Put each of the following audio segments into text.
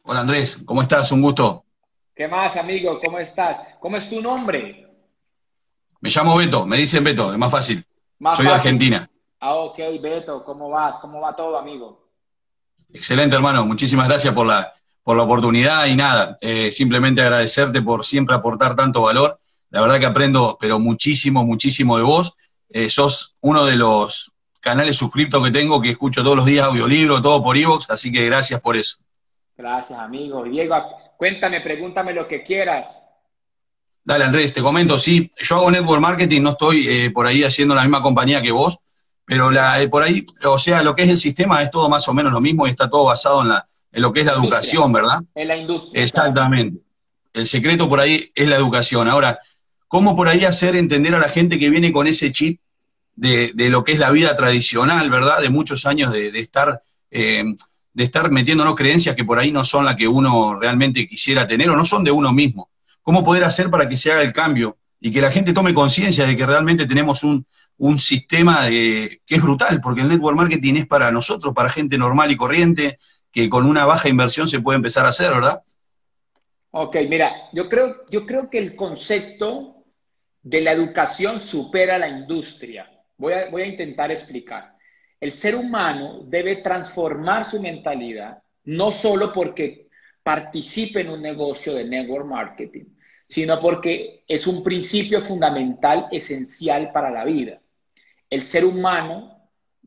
Hola Andrés, ¿cómo estás? Un gusto. ¿Qué más, amigo? ¿Cómo estás? ¿Cómo es tu nombre? Me llamo Beto, me dicen Beto, es más fácil. Más Soy de fácil. Argentina. Ah, ok, Beto, ¿cómo vas? ¿Cómo va todo, amigo? Excelente, hermano. Muchísimas gracias por la oportunidad y nada, simplemente agradecerte por siempre aportar tanto valor. La verdad que aprendo, pero muchísimo, muchísimo de vos. Sos uno de los canales suscriptos que tengo, que escucho todos los días audiolibro, todo por iVoox, así que gracias por eso. Gracias, amigo. Diego, cuéntame, pregúntame lo que quieras. Dale, Andrés, te comento, sí, yo hago network marketing, no estoy por ahí haciendo la misma compañía que vos, pero Ok. por ahí, o sea, lo que es el sistema es todo más o menos lo mismo y está todo basado en lo que es la La industria. educación, ¿verdad? En la industria, claramente. Exactamente. El secreto por ahí es la educación. Ahora, ¿cómo por ahí hacer entender a la gente que viene con ese chip de lo que es la vida tradicional, ¿verdad? De muchos años eh, de estar metiéndonos creencias que por ahí no son las que uno realmente quisiera tener o no son de uno mismo. ¿Cómo poder hacer para que se haga el cambio y que la gente tome conciencia de que realmente tenemos un sistema que es brutal, porque el network marketing es para nosotros, para gente normal y corriente, que con una baja inversión se puede empezar a hacer, ¿verdad? Ok, mira, yo creo que el concepto de la educación supera la industria. Voy a intentar explicar. El ser humano debe transformar su mentalidad, no solo porque participe en un negocio de network marketing, sino porque es un principio fundamental, esencial para la vida. El ser humano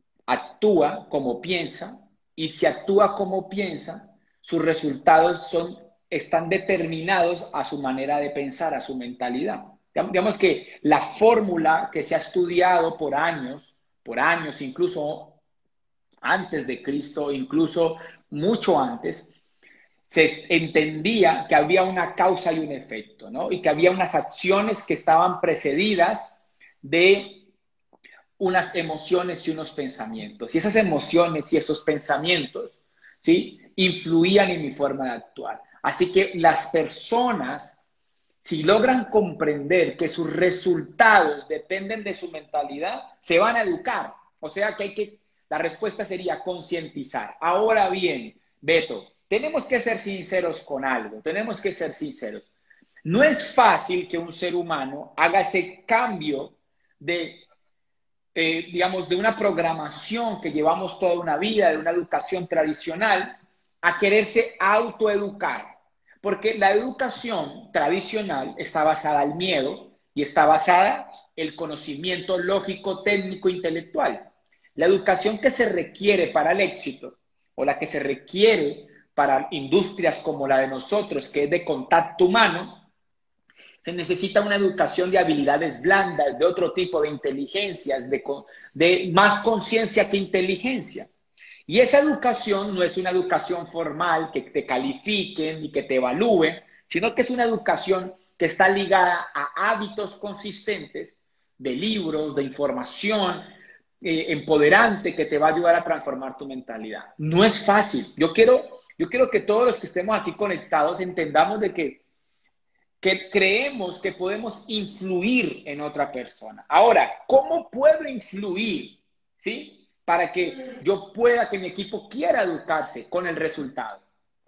actúa como piensa y si actúa como piensa, sus resultados están determinados a su manera de pensar, a su mentalidad. Digamos que la fórmula que se ha estudiado por años, incluso antes de Cristo, incluso mucho antes, se entendía que había una causa y un efecto, ¿no? Y que había unas acciones que estaban precedidas de unas emociones y unos pensamientos. Y esas emociones y esos pensamientos, ¿sí? Influían en mi forma de actuar. Así que las personas, si logran comprender que sus resultados dependen de su mentalidad, se van a educar. O sea que la respuesta sería concientizar. Ahora bien, Beto, tenemos que ser sinceros con algo, tenemos que ser sinceros. No es fácil que un ser humano haga ese cambio de digamos, de una programación que llevamos toda una vida, de una educación tradicional, a quererse autoeducar. Porque la educación tradicional está basada en el miedo y está basada en el conocimiento lógico, técnico, intelectual. La educación que se requiere para el éxito o la que se requiere para industrias como la de nosotros, que es de contacto humano, se necesita una educación de habilidades blandas, de otro tipo de inteligencias, de más conciencia que inteligencia. Y esa educación no es una educación formal que te califiquen y que te evalúen, sino que es una educación que está ligada a hábitos consistentes de libros, de información empoderante que te va a ayudar a transformar tu mentalidad. No es fácil. Yo quiero que todos los que estemos aquí conectados entendamos de que creemos que podemos influir en otra persona. Ahora, ¿cómo puedo influir? ¿Sí? Para que yo pueda, que mi equipo quiera educarse con el resultado.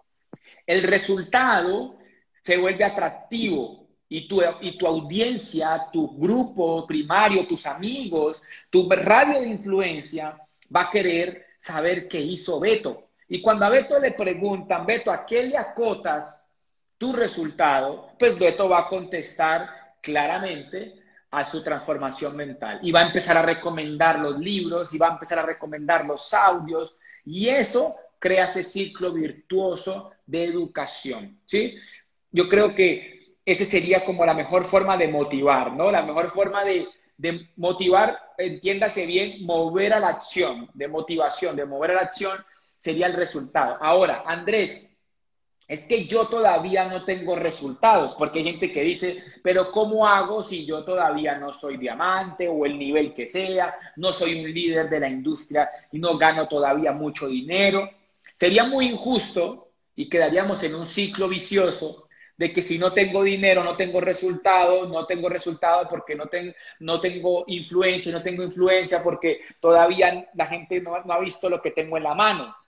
El resultado se vuelve atractivo y tu audiencia, tu grupo primario, tus amigos, tu radio de influencia va a querer saber qué hizo Beto. Y cuando a Beto le preguntan, Beto, ¿a qué le acotas tu resultado? Pues Beto va a contestar claramente a su transformación mental y va a empezar a recomendar los libros y va a empezar a recomendar los audios y eso crea ese ciclo virtuoso de educación, ¿sí? Yo creo que ese sería como la mejor forma de motivar, ¿no? La mejor forma de motivar, entiéndase bien, mover a la acción, de motivación, de mover a la acción sería el resultado. Ahora, Andrés, es que yo todavía no tengo resultados, porque hay gente que dice, pero ¿cómo hago si yo todavía no soy diamante o el nivel que sea, no soy un líder de la industria y no gano todavía mucho dinero? Sería muy injusto y quedaríamos en un ciclo vicioso de que si no tengo dinero, no tengo resultados, no tengo resultados porque no tengo influencia, no tengo influencia porque todavía la gente no ha visto lo que tengo en la mano.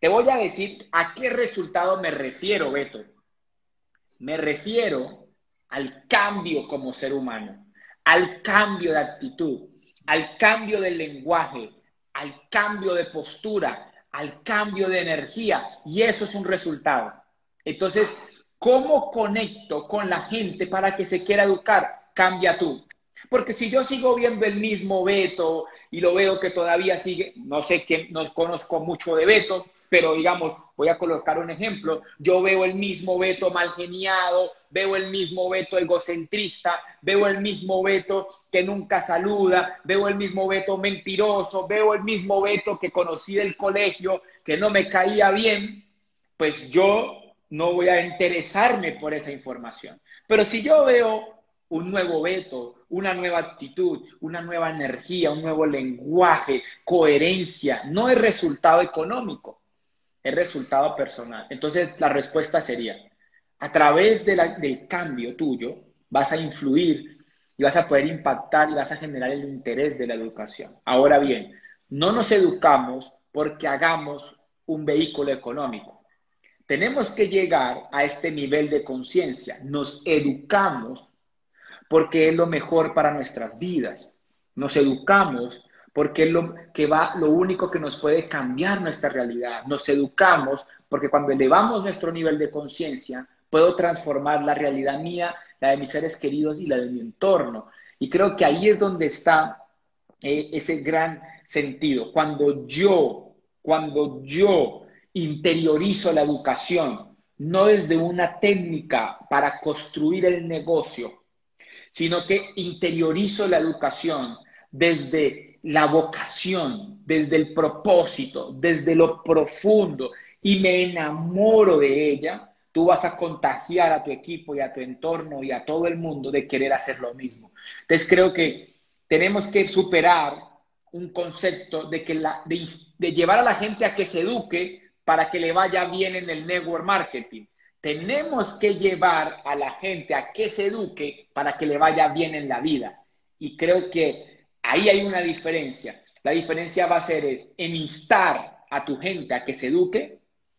Te voy a decir a qué resultado me refiero, Beto. Me refiero al cambio como ser humano, al cambio de actitud, al cambio del lenguaje, al cambio de postura, al cambio de energía. Y eso es un resultado. Entonces, ¿cómo conecto con la gente para que se quiera educar? Cambia tú. Porque si yo sigo viendo el mismo Beto y lo veo que todavía sigue, no sé quién, no conozco mucho de Beto, pero digamos, voy a colocar un ejemplo, yo veo el mismo Beto mal geniado, veo el mismo Beto egocentrista, veo el mismo Beto que nunca saluda, veo el mismo Beto mentiroso, veo el mismo Beto que conocí del colegio, que no me caía bien, pues yo no voy a interesarme por esa información. Pero si yo veo un nuevo Beto, una nueva actitud, una nueva energía, un nuevo lenguaje, coherencia, no es resultado económico, es resultado personal. Entonces, la respuesta sería, a través del cambio tuyo, vas a influir y vas a poder impactar y vas a generar el interés de la educación. Ahora bien, no nos educamos porque hagamos un vehículo económico. Tenemos que llegar a este nivel de conciencia. Nos educamos porque es lo mejor para nuestras vidas. Nos educamos porque es lo único que nos puede cambiar nuestra realidad. Nos educamos porque cuando elevamos nuestro nivel de conciencia, puedo transformar la realidad mía, la de mis seres queridos y la de mi entorno. Y creo que ahí es donde está ese gran sentido. Cuando yo interiorizo la educación, no desde una técnica para construir el negocio, sino que interiorizo la educación desde la vocación, desde el propósito, desde lo profundo y me enamoro de ella, tú vas a contagiar a tu equipo y a tu entorno y a todo el mundo de querer hacer lo mismo. Entonces creo que tenemos que superar un concepto de llevar a la gente a que se eduque para que le vaya bien en el network marketing. Tenemos que llevar a la gente a que se eduque para que le vaya bien en la vida. Y creo que ahí hay una diferencia. La diferencia va a ser en instar a tu gente a que se eduque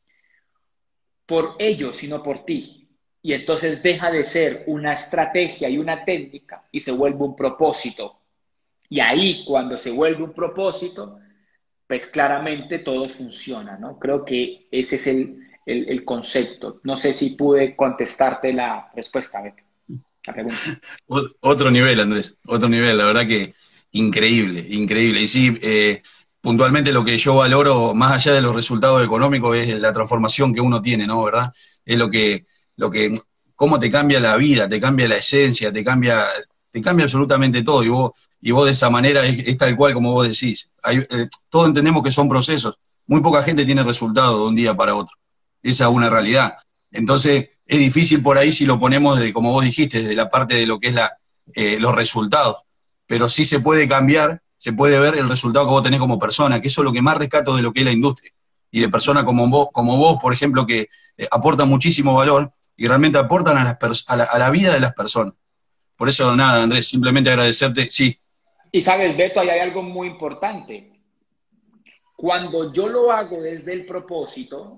por ellos, sino por ti. Y entonces deja de ser una estrategia y una técnica y se vuelve un propósito. Y ahí, cuando se vuelve un propósito, pues claramente todo funciona, ¿no? Creo que ese es el concepto. No sé si pude contestarte la respuesta, Beto, la pregunta. Otro nivel, Andrés, otro nivel, la verdad que increíble, increíble. Y sí, puntualmente lo que yo valoro, más allá de los resultados económicos, es la transformación que uno tiene, ¿no? ¿Verdad? Es cómo te cambia la vida, te cambia la esencia, te cambia absolutamente todo. Y vos de esa manera es tal cual como vos decís. Todos entendemos que son procesos. Muy poca gente tiene resultados de un día para otro. Esa es una realidad. Entonces, es difícil por ahí si lo ponemos, como vos dijiste, desde la parte de lo que es los resultados. Pero sí se puede cambiar, se puede ver el resultado que vos tenés como persona, que eso es lo que más rescato de lo que es la industria. Y de personas como vos, por ejemplo, que aportan muchísimo valor y realmente aportan a la vida de las personas. Por eso, nada, Andrés, simplemente agradecerte. Sí. Y sabes, Beto, ahí hay algo muy importante. Cuando yo lo hago desde el propósito,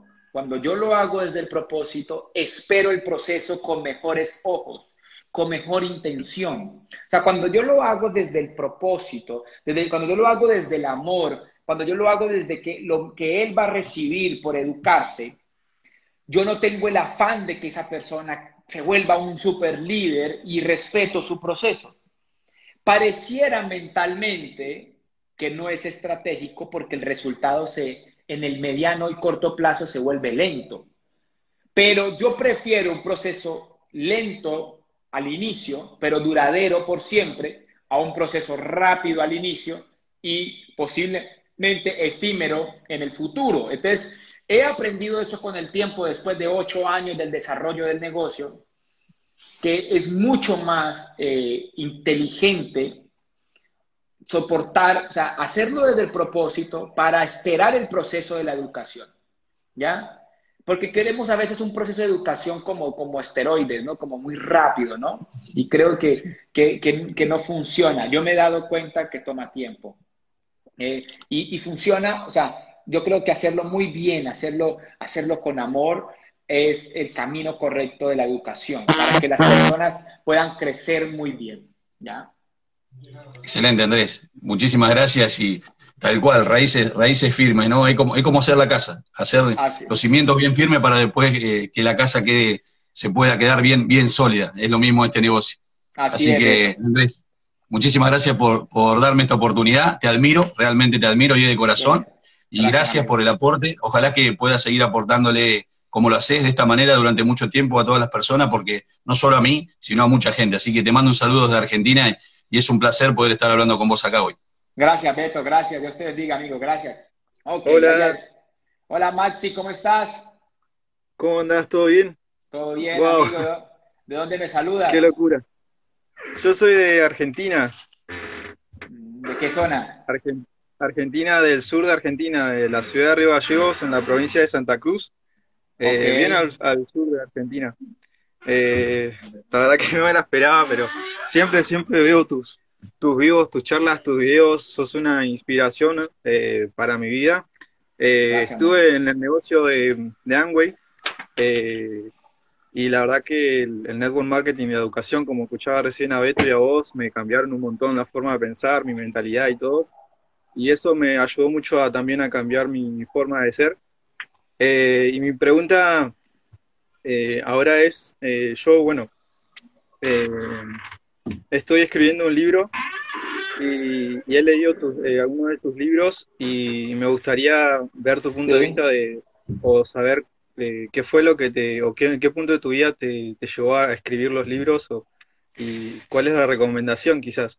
espero el proceso con mejores ojos, con mejor intención. O sea, cuando yo lo hago desde el propósito, cuando yo lo hago desde el amor, cuando yo lo hago desde que lo que él va a recibir por educarse, yo no tengo el afán de que esa persona se vuelva un super líder y respeto su proceso. Pareciera mentalmente que no es estratégico porque el resultado en el mediano y corto plazo se vuelve lento. Pero yo prefiero un proceso lento al inicio, pero duradero por siempre, a un proceso rápido al inicio y posiblemente efímero en el futuro. Entonces, he aprendido eso con el tiempo después de 8 años del desarrollo del negocio, que es mucho más inteligente soportar, o sea, hacerlo desde el propósito para esperar el proceso de la educación, ¿ya? Porque queremos a veces un proceso de educación como esteroides, ¿no? Como muy rápido, ¿no? Y creo que no funciona. Yo me he dado cuenta que toma tiempo. Y funciona, o sea, yo creo que hacerlo muy bien, hacerlo con amor es el camino correcto de la educación para que las personas puedan crecer muy bien, ¿ya? Excelente, Andrés. Muchísimas gracias y tal cual, raíces firmes, ¿no? Es como hacer la casa, hacer Así, los cimientos bien firmes para después que la casa se pueda quedar bien, bien sólida. Es lo mismo este negocio. así Así es, que, Beto. Andrés, muchísimas gracias por darme esta oportunidad. Te admiro, realmente te admiro y de corazón. Gracias. Y Gracias, gracias por amigo. el aporte. Ojalá que puedas seguir aportándole como lo haces de esta manera durante mucho tiempo a todas las personas, porque no solo a mí, sino a mucha gente. Así que te mando un saludo desde Argentina y es un placer poder estar hablando con vos acá hoy. Gracias, Beto. Gracias. Dios te bendiga, amigo. Gracias. Ok, Hola, hola, Maxi, ¿cómo estás? ¿cómo andás? ¿Todo bien? ¿Todo bien, Wow, amigo? ¿De dónde me qué saludas? locura. Yo soy de Argentina, ¿De qué zona? Argentina del sur de Argentina, de la ciudad de Río Gallegos, en la provincia de Santa Cruz, Ok. bien al sur de Argentina. La verdad que no me la esperaba, pero siempre veo tus vivos, tus charlas, tus videos, sos una inspiración para mi vida. Gracias, amigo. Estuve en el negocio de Amway. Y la verdad que el network marketing y la educación, como escuchaba recién a Beto y a vos, me cambiaron un montón la forma de pensar, mi mentalidad y todo. Y eso me ayudó mucho también a cambiar mi forma de ser. Y mi pregunta ahora es, yo, bueno, eh, estoy escribiendo un libro y he leído algunos de tus libros y me gustaría ver tu punto de Sí. vista o saber qué fue lo que en qué punto de tu vida te llevó a escribir los libros y cuál es la recomendación quizás.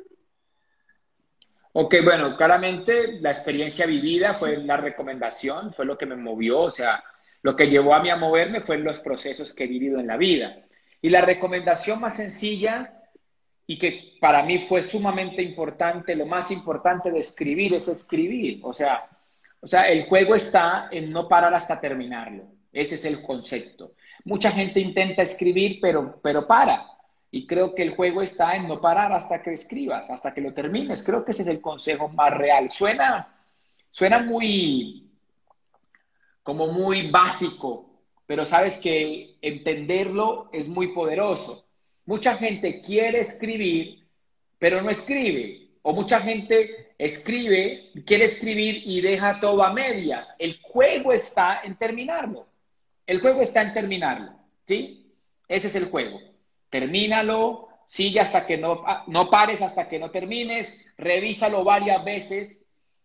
Ok, bueno, claramente la experiencia vivida fue la recomendación, fue lo que me movió, o sea, lo que llevó a mí a moverme fue los procesos que he vivido en la vida. Y la recomendación más sencilla y que para mí fue sumamente importante, lo más importante de escribir es escribir. O sea, el juego está en no parar hasta terminarlo. Ese es el concepto. Mucha gente intenta escribir, pero para. Y creo que el juego está en no parar hasta que escribas, hasta que lo termines. Creo que ese es el consejo más real. Suena muy, como muy básico, pero sabes que entenderlo es muy poderoso. Mucha gente quiere escribir, pero no escribe. O mucha gente escribe, quiere escribir y deja todo a medias. El juego está en terminarlo. El juego está en terminarlo, ¿sí? Ese es el juego. Termínalo, sigue hasta que no pares, hasta que no termines, revísalo varias veces,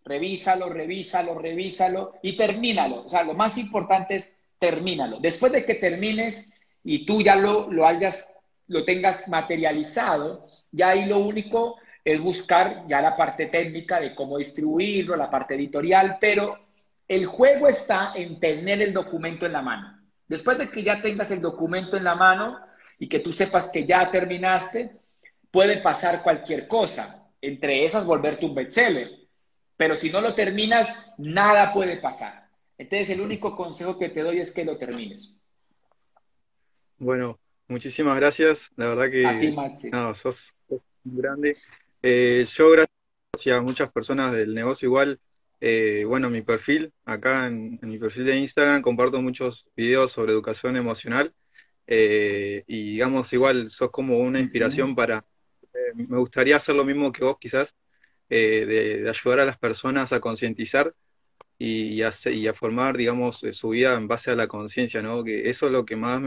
revísalo y termínalo. O sea, lo más importante es termínalo. Después de que termines y tú ya lo tengas materializado, ya ahí lo único es buscar ya la parte técnica de cómo distribuirlo, la parte editorial, pero el juego está en tener el documento en la mano. Después de que ya tengas el documento en la mano y que tú sepas que ya terminaste, puede pasar cualquier cosa, entre esas volverte un bestseller. Pero si no lo terminas, nada puede pasar. Entonces, el único consejo que te doy es que lo termines. Bueno, muchísimas gracias. La verdad A ti, que Maxi. no, sos un grande. Yo gracias a muchas personas del negocio igual, bueno, mi perfil, acá en mi perfil de Instagram comparto muchos videos sobre educación emocional y digamos igual sos como una Uh -huh. inspiración me gustaría hacer lo mismo que vos quizás, de ayudar a las personas a concientizar y a formar, digamos, su vida en base a la conciencia, ¿no? Que eso es lo que más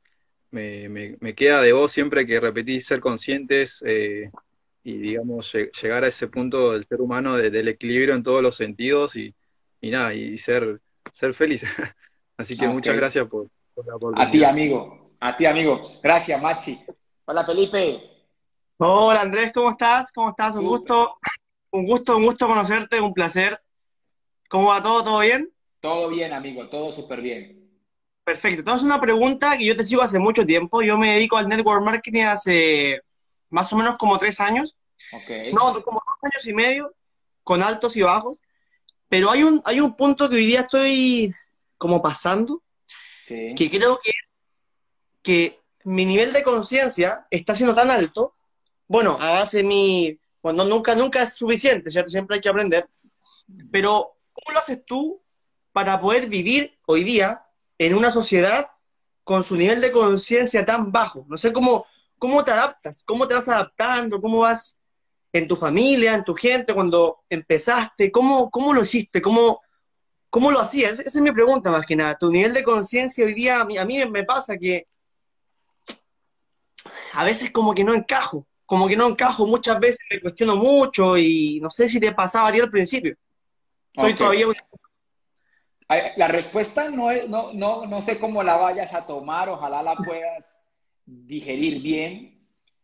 me queda de vos siempre que repetís ser conscientes y, digamos, llegar a ese punto del ser humano del equilibrio en todos los sentidos y nada, y ser feliz. Así que Ok. muchas gracias por la A ti, oportunidad. amigo. A ti, amigo. Gracias, Maxi. Hola, Felipe. Hola Andrés, ¿cómo estás? ¿Cómo estás? Súper. Un gusto conocerte, un placer. ¿Cómo va todo? ¿Todo bien? Todo bien, amigo. Todo súper bien. Perfecto. Entonces una pregunta que yo te sigo hace mucho tiempo. Yo me dedico al network marketing hace más o menos como 3 años. Ok. No, como 2 años y medio, con altos y bajos. Pero hay un punto que hoy día estoy como pasando, que Sí. creo que mi nivel de conciencia está siendo tan alto. Bueno, a base de mi... Bueno, nunca es suficiente, ¿cierto? Siempre hay que aprender. Pero ¿cómo lo haces tú para poder vivir hoy día en una sociedad con su nivel de conciencia tan bajo? No sé cómo te adaptas, cómo te vas adaptando, cómo vas en tu familia, en tu gente, cuando empezaste, cómo lo hiciste, cómo lo hacías. Esa es mi pregunta más que nada. Tu nivel de conciencia hoy día, a mí me pasa que a veces como que no encajo, muchas veces me cuestiono mucho y no sé si te pasaba a ti al principio. Soy Ok. todavía La respuesta no sé cómo la vayas a tomar, ojalá la puedas digerir bien,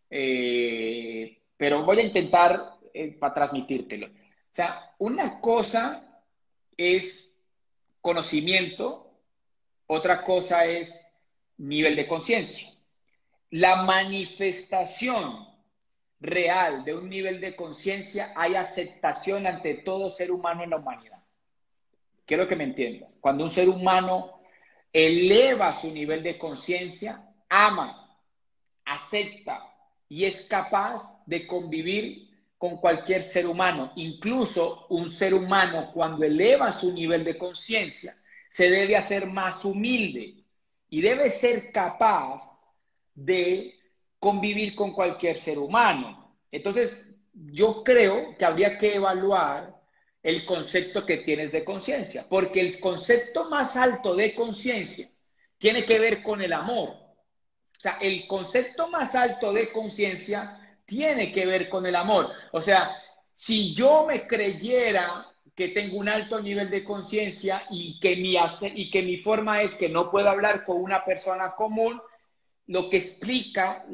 pero voy a intentar para transmitírtelo. O sea, una cosa es conocimiento, otra cosa es nivel de conciencia. La manifestación real de un nivel de conciencia, hay aceptación ante todo ser humano en la humanidad. Quiero que me entiendas. Cuando un ser humano eleva su nivel de conciencia, ama, acepta y es capaz de convivir con cualquier ser humano. Incluso un ser humano, cuando eleva su nivel de conciencia, se debe hacer más humilde y debe ser capaz de convivir con cualquier ser humano. Entonces, yo creo que habría que evaluar el concepto que tienes de conciencia, porque el concepto más alto de conciencia tiene que ver con el amor. O sea, el concepto más alto de conciencia tiene que ver con el amor. O sea, si yo me creyera que tengo un alto nivel de conciencia y que mi forma es que no puedo hablar con una persona común, lo que explica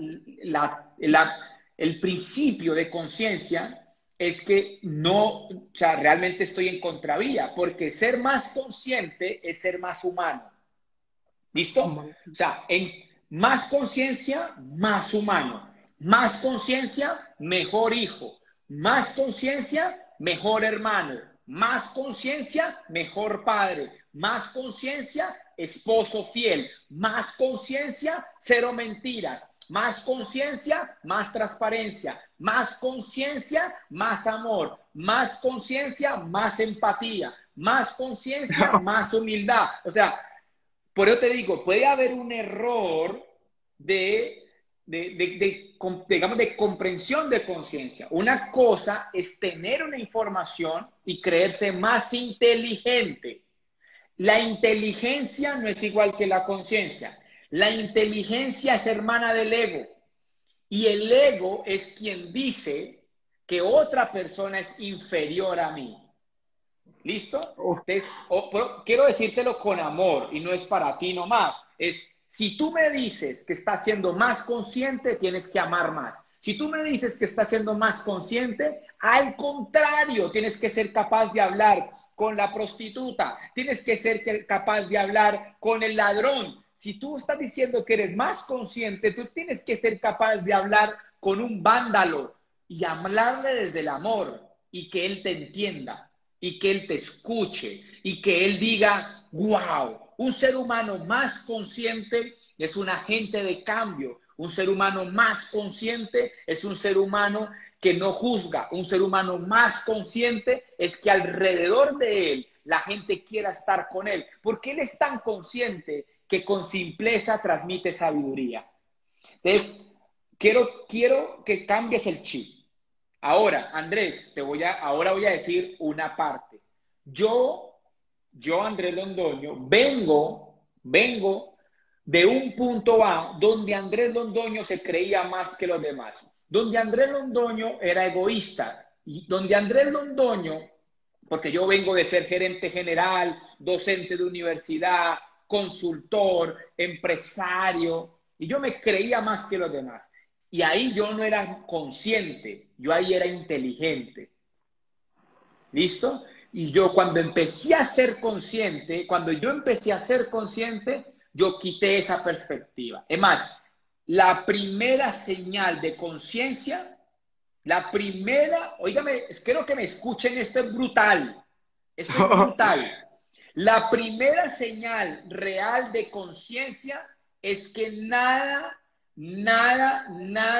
el principio de conciencia es que no, o sea, realmente estoy en contravía, porque ser más consciente es ser más humano. ¿Listo? O sea, en más conciencia, más humano. Más conciencia, mejor hijo. Más conciencia, mejor hermano. Más conciencia, mejor padre. Más conciencia, esposo fiel. Más conciencia, cero mentiras. Más conciencia, más transparencia. Más conciencia, más amor. Más conciencia, más empatía. Más conciencia, más humildad. O sea, por eso te digo, puede haber un error digamos, de comprensión de conciencia. Una cosa es tener una información y creerse más inteligente. La inteligencia no es igual que la conciencia. La inteligencia es hermana del ego. Y el ego es quien dice que otra persona es inferior a mí. ¿Listo? Entonces, quiero decírtelo con amor y no es para ti nomás. Es, si tú me dices que estás siendo más consciente, tienes que amar más. Si tú me dices que estás siendo más consciente, al contrario, tienes que ser capaz de hablar con la prostituta, tienes que ser capaz de hablar con el ladrón. Si tú estás diciendo que eres más consciente, tú tienes que ser capaz de hablar con un vándalo y hablarle desde el amor y que él te entienda y que él te escuche y que él diga, wow, un ser humano más consciente es un agente de cambio. Un ser humano más consciente es un ser humano que no juzga. Un ser humano más consciente es que alrededor de él la gente quiera estar con él. Porque él es tan consciente que con simpleza transmite sabiduría. Entonces, quiero que cambies el chip. Ahora, Andrés, ahora voy a decir una parte. Yo, Andrés Londoño, vengo de un punto A donde Andrés Londoño se creía más que los demás, donde Andrés Londoño era egoísta, y donde Andrés Londoño, porque yo vengo de ser gerente general, docente de universidad, consultor, empresario, y yo me creía más que los demás. Y ahí yo no era consciente, yo ahí era inteligente. ¿Listo? Y yo cuando empecé a ser consciente, yo quité esa perspectiva. Es más, la primera señal de conciencia, oígame, quiero que me escuchen, esto es brutal. La primera señal real de conciencia es que nada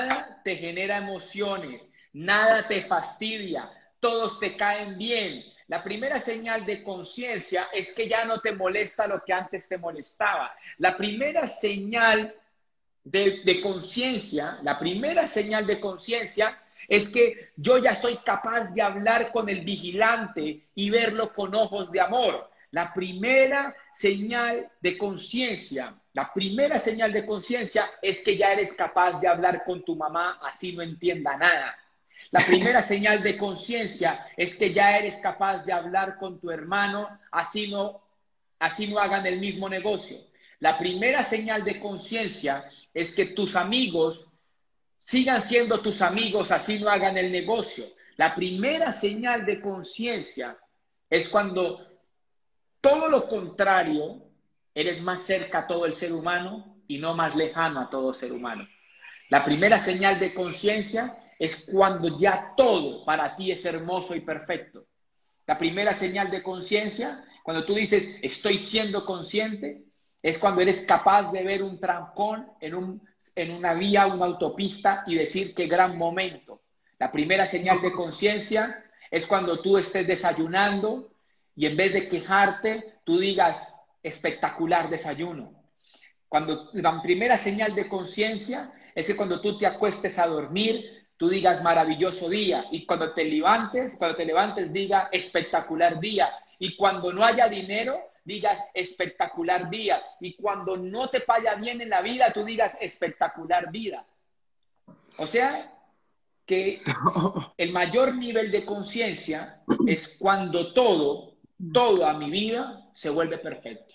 te genera emociones, nada te fastidia, todos te caen bien, La primera señal de conciencia es que ya no te molesta lo que antes te molestaba. La primera señal de conciencia, la primera señal de conciencia es que yo ya soy capaz de hablar con el vigilante y verlo con ojos de amor. La primera señal de conciencia, la primera señal de conciencia es que ya eres capaz de hablar con tu mamá así no entienda nada. La primera señal de conciencia es que ya eres capaz de hablar con tu hermano así no hagan el mismo negocio. La primera señal de conciencia es que tus amigos sigan siendo tus amigos así no hagan el negocio. La primera señal de conciencia es cuando todo lo contrario, eres más cerca a todo el ser humano y no más lejano a todo ser humano. La primera señal de conciencia es cuando ya todo para ti es hermoso y perfecto. La primera señal de conciencia, cuando tú dices, estoy siendo consciente, es cuando eres capaz de ver un trancón en una vía, una autopista y decir qué gran momento. La primera señal de conciencia es cuando tú estés desayunando y en vez de quejarte, tú digas, espectacular desayuno. Cuando la primera señal de conciencia es que cuando tú te acuestes a dormir, tú digas maravilloso día. Y cuando te levantes, diga espectacular día. Y cuando no haya dinero, digas espectacular día. Y cuando no te vaya bien en la vida, tú digas espectacular vida. O sea, que el mayor nivel de conciencia es cuando todo a mi vida se vuelve perfecto.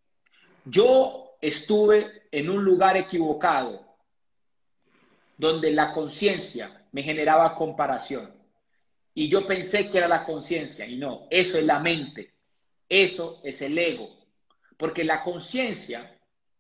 Yo estuve en un lugar equivocado donde la conciencia me generaba comparación y yo pensé que era la conciencia y no, eso es la mente, eso es el ego, porque la conciencia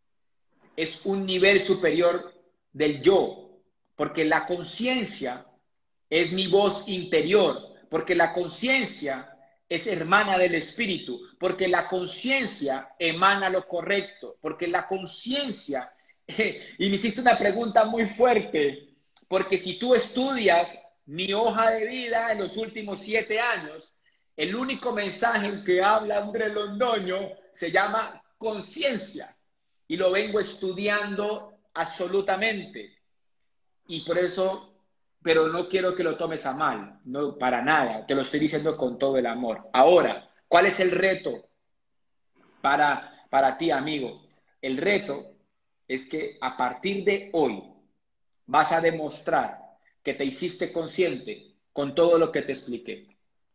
es un nivel superior del yo, porque la conciencia es mi voz interior, porque la conciencia es hermana del espíritu, porque la conciencia emana lo correcto, porque la conciencia, y me hiciste una pregunta muy fuerte, porque si tú estudias mi hoja de vida en los últimos 7 años, el único mensaje que habla Andrés Londoño se llama conciencia, y lo vengo estudiando absolutamente, y por eso... Pero no quiero que lo tomes a mal, no, para nada, te lo estoy diciendo con todo el amor. Ahora, ¿cuál es el reto para ti, amigo? El reto es que a partir de hoy vas a demostrar que te hiciste consciente con todo lo que te expliqué.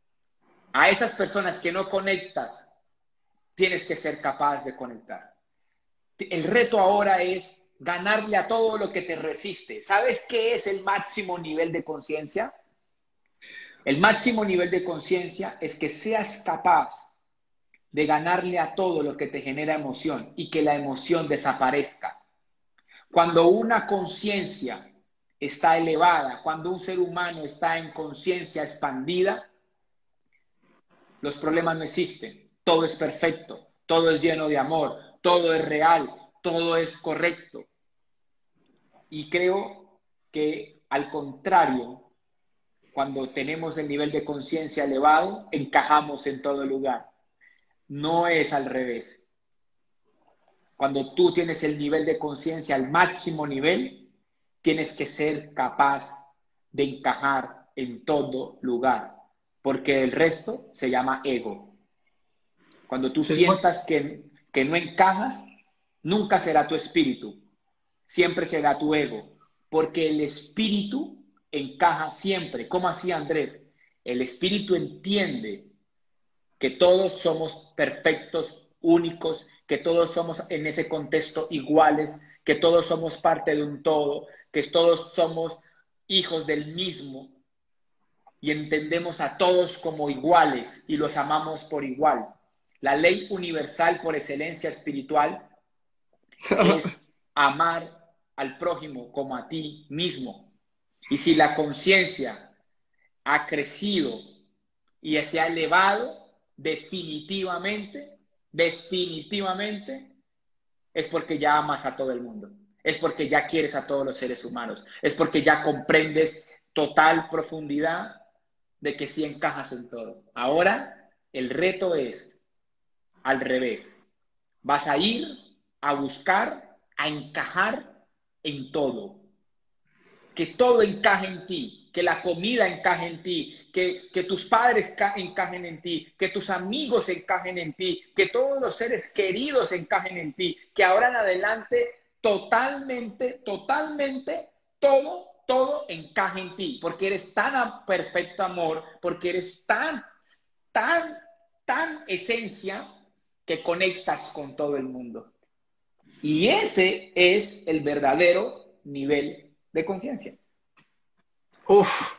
A esas personas que no conectas, tienes que ser capaz de conectar. El reto ahora es ganarle a todo lo que te resiste. ¿Sabes qué es el máximo nivel de conciencia? El máximo nivel de conciencia es que seas capaz de ganarle a todo lo que te genera emoción y que la emoción desaparezca. Cuando una conciencia está elevada, cuando un ser humano está en conciencia expandida, los problemas no existen. Todo es perfecto, todo es lleno de amor, todo es real, todo es correcto. Y creo que al contrario, cuando tenemos el nivel de conciencia elevado, encajamos en todo lugar. No es al revés. Cuando tú tienes el nivel de conciencia al máximo nivel, tienes que ser capaz de encajar en todo lugar, porque el resto se llama ego. Cuando tú sientas que no encajas, nunca será tu espíritu, siempre será tu ego, porque el espíritu encaja siempre. ¿Cómo así, Andrés? El espíritu entiende que todos somos perfectos, únicos, que todos somos en ese contexto iguales, que todos somos parte de un todo, que todos somos hijos del mismo y entendemos a todos como iguales y los amamos por igual. La ley universal por excelencia espiritual es amar al prójimo como a ti mismo. Y si la conciencia ha crecido y se ha elevado, definitivamente es porque ya amas a todo el mundo, es porque ya quieres a todos los seres humanos, es porque ya comprendes total profundidad de que sí encajas en todo. Ahora El reto es al revés. Vas a ir a buscar, a encajar en todo. Que todo encaje en ti, que la comida encaje en ti, que tus padres encajen en ti, que tus amigos encajen en ti, que todos los seres queridos encajen en ti, que ahora en adelante totalmente, totalmente, todo encaje en ti, porque eres tan perfecto amor, porque eres tan esencia que conectas con todo el mundo. Y ese es el verdadero nivel de conciencia. Uf.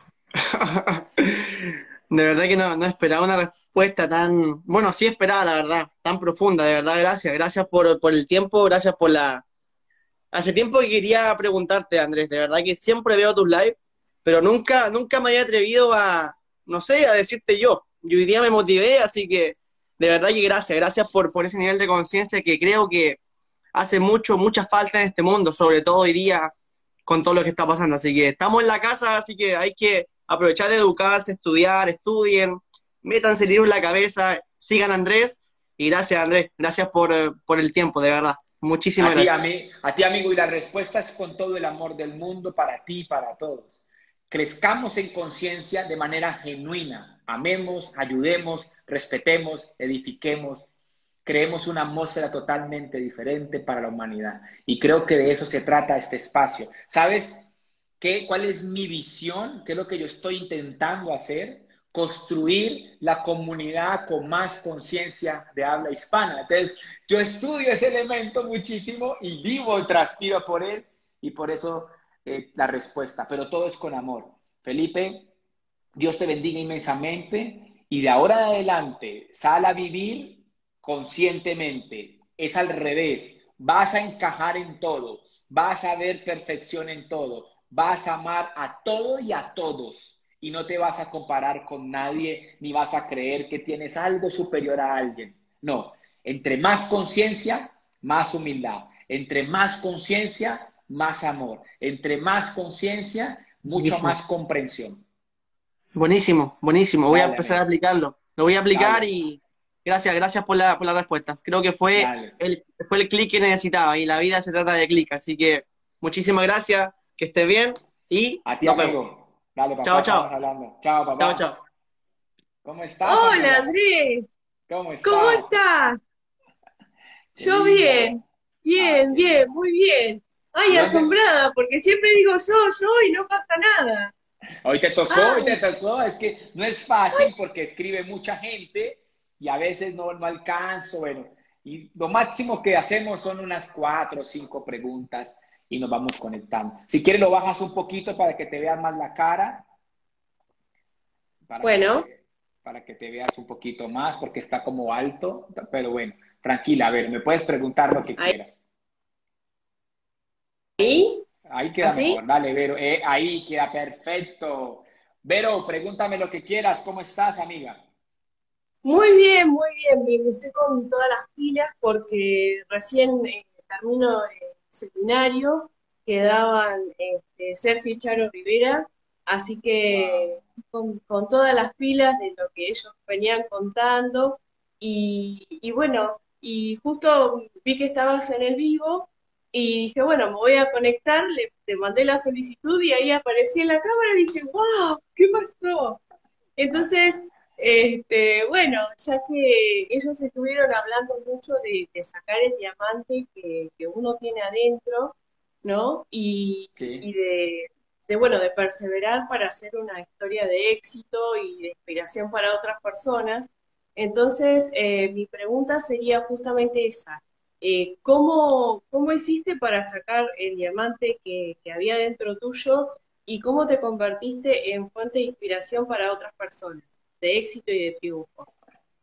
De verdad que no esperaba una respuesta tan, bueno, sí esperaba, la verdad, tan profunda, de verdad, gracias. Gracias por el tiempo, gracias por la... Hace tiempo que quería preguntarte, Andrés, de verdad que siempre veo tus lives, pero nunca me había atrevido a, no sé, a decirte yo. Y hoy día me motivé, así que de verdad que gracias por ese nivel de conciencia que creo que hace mucha falta en este mundo, sobre todo hoy día con todo lo que está pasando. Así que estamos en la casa, así que hay que aprovechar de educarse, estudiar, estudien, métanse el libro en la cabeza, sigan a Andrés, y gracias, Andrés, gracias por el tiempo, de verdad. Muchísimas gracias. A ti, amigo, y la respuesta es con todo el amor del mundo para ti y para todos. Crezcamos en conciencia de manera genuina. Amemos, ayudemos, respetemos, edifiquemos. Creemos una atmósfera totalmente diferente para la humanidad. Y creo que de eso se trata este espacio. ¿Sabes cuál es mi visión? ¿Qué es lo que yo estoy intentando hacer? Construir la comunidad con más conciencia de habla hispana. Entonces, yo estudio ese elemento muchísimo y vivo y transpiro por él, y por eso la respuesta. Pero todo es con amor. Felipe, Dios te bendiga inmensamente, y de ahora en adelante, sal a vivir conscientemente. Es al revés. Vas a encajar en todo. Vas a ver perfección en todo. Vas a amar a todo y a todos. Y no te vas a comparar con nadie, ni vas a creer que tienes algo superior a alguien. No. Entre más conciencia, más humildad. Entre más conciencia, más amor. Entre más conciencia, mucho más comprensión. Buenísimo. Voy a Dale, empezar a amigo. aplicarlo. Lo voy a aplicar. Dale. Y gracias por la respuesta. Creo que fue el clic que necesitaba, y la vida se trata de clic. Así que muchísimas gracias, que estés bien y A ti, nos amigo. vemos. Dale, papá, Chao. estamos hablando. Chao, papá. Chao. ¿Cómo estás, Hola, amiga? Andrés. ¿Cómo estás? ¿Cómo estás? Qué Yo lindo. bien, Ay, qué lindo. muy bien. Ay, ¿Y dónde? asombrada, porque siempre digo yo y no pasa nada. Hoy te tocó, Ay, Es que no es fácil porque escribe mucha gente y a veces no alcanzo. Bueno, y lo máximo que hacemos son unas 4 o 5 preguntas y nos vamos conectando. Si quieres, lo bajas un poquito para que te veas más la cara. bueno, Para que te veas un poquito más, porque está como alto. Pero bueno, tranquila, a ver, me puedes preguntar lo que ahí, quieras. ahí, Ahí queda así. mejor. Dale, Vero. Ahí queda perfecto. Vero, pregúntame lo que quieras. ¿Cómo estás, amiga? Muy bien, bien. Estoy con todas las pilas porque recién termino el seminario que daban Sergio y Charo Rivera, así que con todas las pilas de lo que ellos venían contando, y bueno, y justo vi que estabas en el vivo y dije, bueno, me voy a conectar, te mandé la solicitud y ahí aparecí en la cámara y dije, wow, ¿qué pasó? Entonces, bueno, ya que ellos estuvieron hablando mucho de sacar el diamante que uno tiene adentro, ¿no? Y Sí. bueno, de perseverar para hacer una historia de éxito y de inspiración para otras personas. Entonces, mi pregunta sería justamente esa. ¿Cómo hiciste para sacar el diamante que había dentro tuyo, y cómo te convertiste en fuente de inspiración para otras personas, de éxito y de triunfo?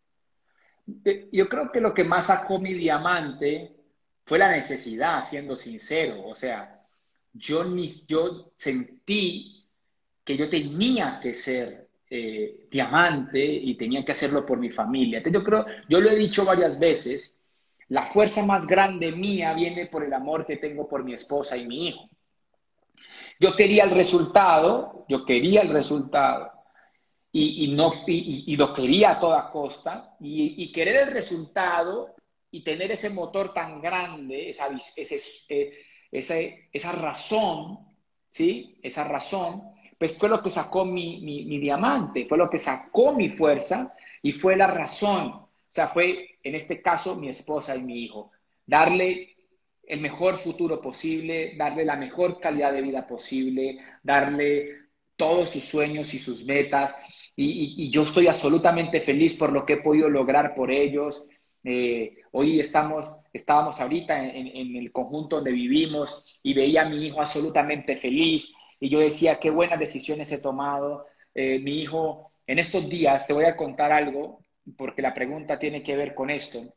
Yo creo que lo que más sacó mi diamante fue la necesidad, siendo sincero. O sea, yo sentí que yo tenía que ser diamante y tenía que hacerlo por mi familia. Entonces, yo lo he dicho varias veces, la fuerza más grande mía viene por el amor que tengo por mi esposa y mi hijo. Yo quería el resultado, y lo quería a toda costa, y querer el resultado y tener ese motor tan grande, esa razón, ¿sí? Esa razón, pues fue lo que sacó mi diamante, fue lo que sacó mi fuerza y fue la razón. O sea, fue en este caso mi esposa y mi hijo. Darle el mejor futuro posible, darle la mejor calidad de vida posible, darle todos sus sueños y sus metas. Y yo estoy absolutamente feliz por lo que he podido lograr por ellos. Hoy estábamos ahorita en el conjunto donde vivimos y veía a mi hijo absolutamente feliz y yo decía, qué buenas decisiones he tomado. Mi hijo, en estos días, te voy a contar algo, porque la pregunta tiene que ver con esto.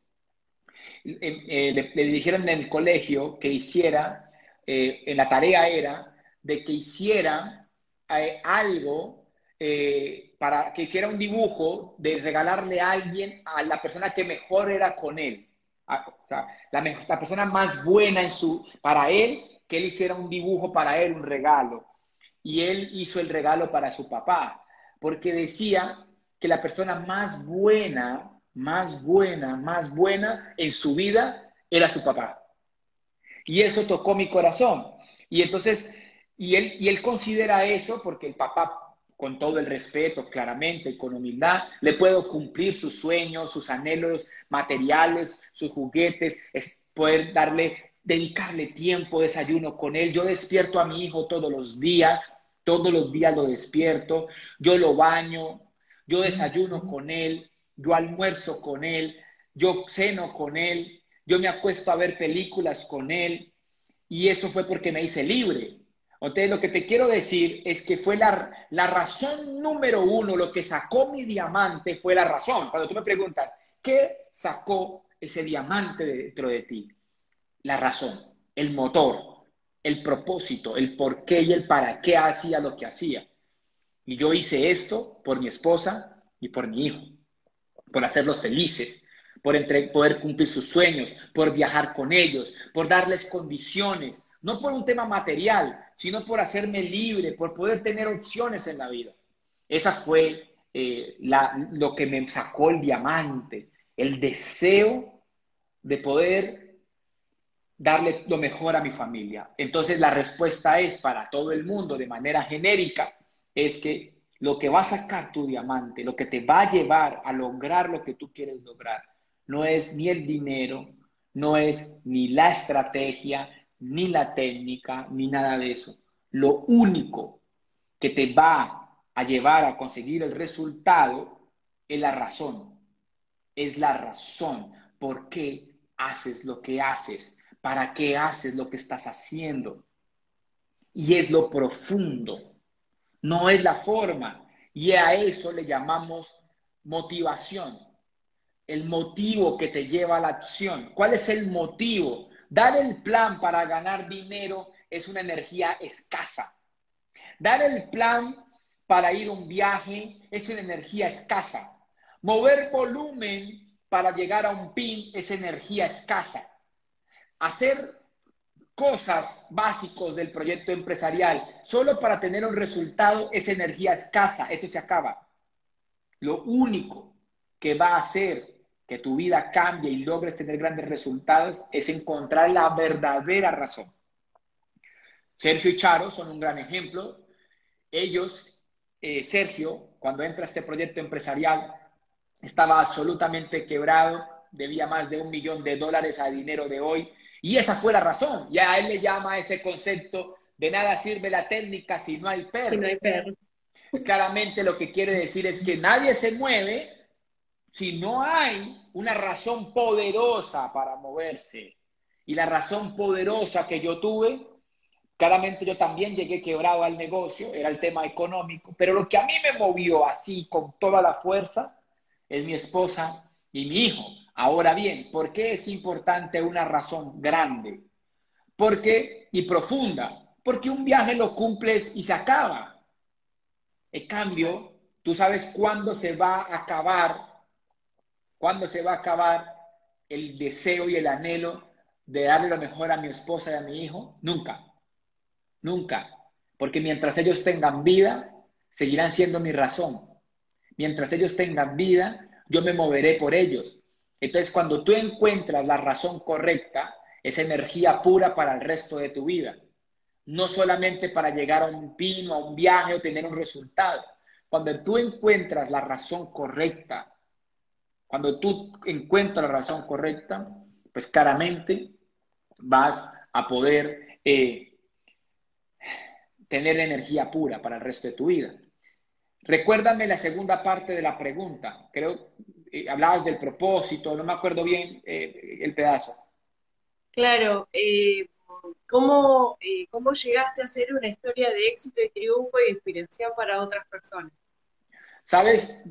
Le dijeron en el colegio que hiciera, en la tarea era de que hiciera algo para que hiciera un dibujo de regalarle a alguien, a la persona que mejor era con él, o sea, la persona más buena para él, que él hiciera un dibujo para él, un regalo. Y él hizo el regalo para su papá, porque decía que la persona más buena, más buena, más buena en su vida era su papá. Y eso tocó mi corazón. Y entonces, y él considera eso porque el papá, con todo el respeto, claramente, y con humildad, le puedo cumplir sus sueños, sus anhelos materiales, sus juguetes, es poder dedicarle tiempo, desayuno con él. Yo despierto a mi hijo todos los días lo despierto, yo lo baño, yo desayuno con él, yo almuerzo con él, yo ceno con él, yo me acuesto a ver películas con él, y eso fue porque me hice libre. Entonces, lo que te quiero decir es que fue la razón número uno, lo que sacó mi diamante fue la razón. Cuando tú me preguntas, ¿qué sacó ese diamante dentro de ti? La razón, el motor, el propósito, el por qué y el para qué hacía lo que hacía. Y yo hice esto por mi esposa y por mi hijo, por hacerlos felices, por poder cumplir sus sueños, por viajar con ellos, por darles condiciones, no por un tema material, sino por hacerme libre, por poder tener opciones en la vida. Esa fue lo que me sacó el diamante, el deseo de poder darle lo mejor a mi familia. Entonces la respuesta es para todo el mundo de manera genérica, es que lo que va a sacar tu diamante, lo que te va a llevar a lograr lo que tú quieres lograr, no es ni el dinero, no es ni la estrategia, ni la técnica, ni nada de eso. Lo único que te va a llevar a conseguir el resultado es la razón. Es la razón por qué haces lo que haces, para qué haces lo que estás haciendo. Y es lo profundo, no es la forma. Y a eso le llamamos motivación. El motivo que te lleva a la acción. ¿Cuál es el motivo? Dar el plan para ganar dinero es una energía escasa. Dar el plan para ir a un viaje es una energía escasa. Mover volumen para llegar a un pin es energía escasa. Hacer cosas básicos del proyecto empresarial solo para tener un resultado es energía escasa, eso se acaba. Lo único que va a hacer que tu vida cambie y logres tener grandes resultados es encontrar la verdadera razón. Sergio y Charo son un gran ejemplo. Ellos, Sergio, cuando entra a este proyecto empresarial, estaba absolutamente quebrado, debía más de $1 millón a dinero de hoy, y esa fue la razón. Y a él le llama ese concepto de nada sirve la técnica si no hay perro. Si no hay perro. Claramente lo que quiere decir es que nadie se mueve si no hay una razón poderosa para moverse. Y la razón poderosa que yo tuve, claramente yo también llegué quebrado al negocio, era el tema económico, pero lo que a mí me movió así con toda la fuerza es mi esposa y mi hijo. Ahora bien, ¿por qué es importante una razón grande? Y profunda. Porque un viaje lo cumples y se acaba. En cambio, tú sabes cuándo se va a acabar el deseo y el anhelo de darle lo mejor a mi esposa y a mi hijo. Nunca. Nunca. Porque mientras ellos tengan vida, seguirán siendo mi razón. Mientras ellos tengan vida, yo me moveré por ellos. Entonces, cuando tú encuentras la razón correcta, es energía pura para el resto de tu vida. No solamente para llegar a un pin o a un viaje o tener un resultado. Cuando tú encuentras la razón correcta, pues claramente vas a poder tener energía pura para el resto de tu vida. Recuérdame la segunda parte de la pregunta. Creo hablabas del propósito, no me acuerdo bien el pedazo. Claro, ¿cómo llegaste a hacer una historia de éxito y triunfo y inspiración para otras personas? Sabes,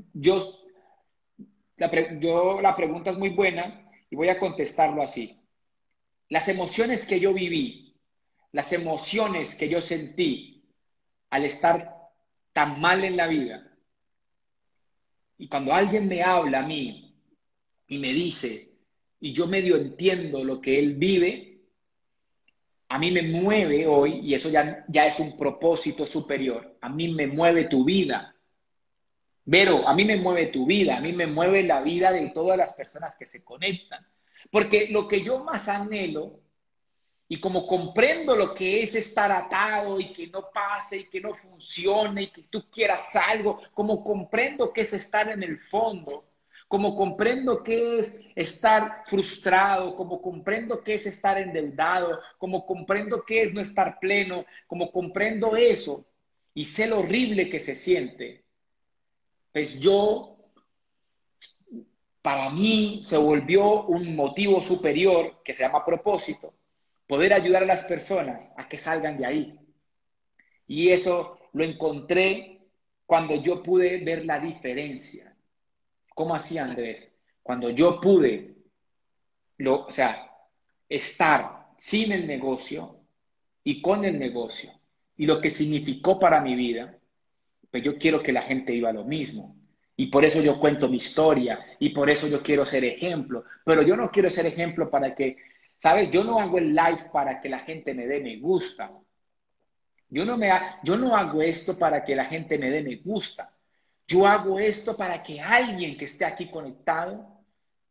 la pregunta es muy buena y voy a contestarlo así. Las emociones que yo viví, las emociones que yo sentí al estar tan mal en la vida, y cuando alguien me habla a mí y me dice, y yo medio entiendo lo que él vive, a mí me mueve hoy, y eso ya es un propósito superior, a mí me mueve tu vida. Vero, a mí me mueve tu vida, a mí me mueve la vida de todas las personas que se conectan. Porque lo que yo más anhelo, y como comprendo lo que es estar atado y que no pase y que no funcione y que tú quieras algo, como comprendo que es estar en el fondo, como comprendo que es estar frustrado, como comprendo que es estar endeudado, como comprendo que es no estar pleno, como comprendo eso y sé lo horrible que se siente, pues para mí se volvió un motivo superior que se llama propósito, poder ayudar a las personas a que salgan de ahí. Y eso lo encontré cuando yo pude ver la diferencia. ¿Cómo así, Andrés? Cuando yo pude, estar sin el negocio y con el negocio y lo que significó para mi vida, pues yo quiero que la gente viva lo mismo. Y por eso yo cuento mi historia y por eso yo quiero ser ejemplo. Pero yo no quiero ser ejemplo para que, ¿sabes? Yo no hago el live para que la gente me dé me gusta. Yo no hago esto para que la gente me dé me gusta. Yo hago esto para que alguien que esté aquí conectado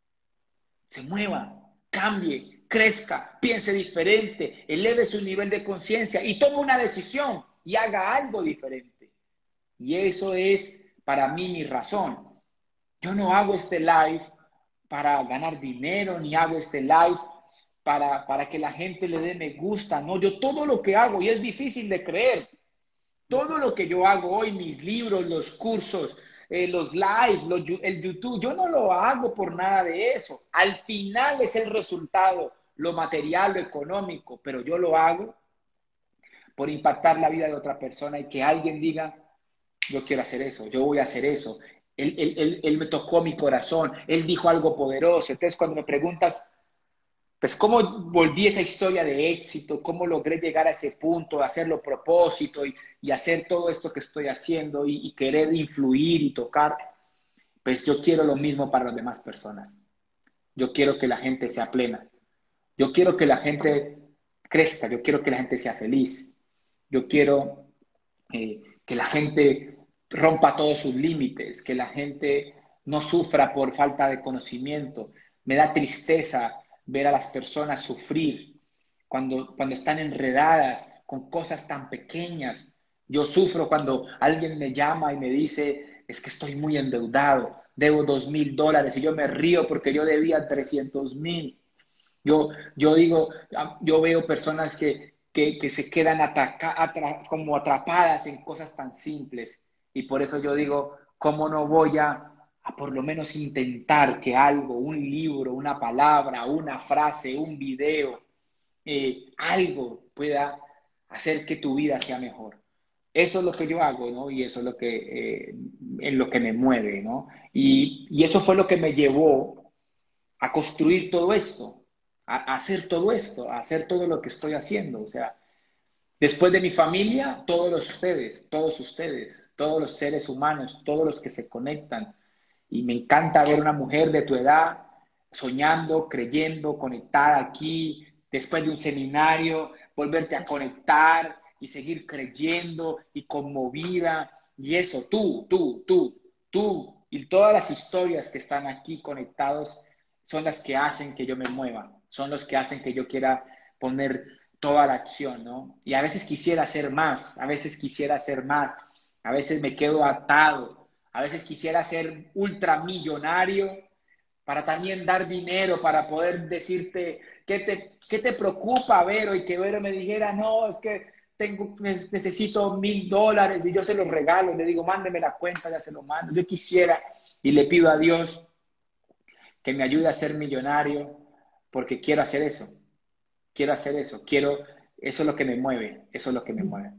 se mueva, cambie, crezca, piense diferente, eleve su nivel de conciencia y tome una decisión y haga algo diferente. Y eso es para mí mi razón. Yo no hago este live para ganar dinero, ni hago este live para que la gente le dé me gusta. No, yo todo lo que hago, y es difícil de creer, todo lo que yo hago hoy, mis libros, los cursos, los lives, el YouTube, yo no lo hago por nada de eso. Al final es el resultado, lo material, lo económico, pero yo lo hago por impactar la vida de otra persona y que alguien diga, yo quiero hacer eso, yo voy a hacer eso. Él me tocó mi corazón, él dijo algo poderoso. Entonces, cuando me preguntas, pues, ¿cómo volví esa historia de éxito? ¿Cómo logré llegar a ese punto, hacerlo propósito y hacer todo esto que estoy haciendo y querer influir y tocar? Pues yo quiero lo mismo para las demás personas. Yo quiero que la gente sea plena. Yo quiero que la gente crezca. Yo quiero que la gente sea feliz. Yo quiero que la gente rompa todos sus límites, que la gente no sufra por falta de conocimiento. Me da tristeza ver a las personas sufrir cuando están enredadas con cosas tan pequeñas. Yo sufro cuando alguien me llama y me dice, es que estoy muy endeudado, debo $2,000 y yo me río porque yo debía 300,000. Yo digo, yo veo personas que se quedan como atrapadas en cosas tan simples. Y por eso yo digo, ¿cómo no voy a por lo menos intentar que algo, un libro, una palabra, una frase, un video, algo pueda hacer que tu vida sea mejor? Eso es lo que yo hago, ¿no? Y eso es en lo que me mueve, ¿no? Y eso fue lo que me llevó a construir todo esto, a hacer todo esto, a hacer todo lo que estoy haciendo. O sea, después de mi familia, todos ustedes, todos los seres humanos, todos los que se conectan. Y me encanta ver una mujer de tu edad soñando, creyendo, conectada aquí, después de un seminario, volverte a conectar y seguir creyendo y conmovida. Y eso, tú. tú y todas las historias que están aquí conectados son las que hacen que yo me mueva, son los que hacen que yo quiera poner toda la acción, ¿no? Y a veces quisiera hacer más, a veces quisiera hacer más, a veces me quedo atado, a veces quisiera ser ultramillonario para también dar dinero, para poder decirte, ¿qué te preocupa, Vero? Y que Vero me dijera, no, es que necesito $1000 y yo se los regalo, le digo, mándeme la cuenta, ya se lo mando. Yo quisiera y le pido a Dios que me ayude a ser millonario porque quiero hacer eso, eso es lo que me mueve, eso es lo que me mueve.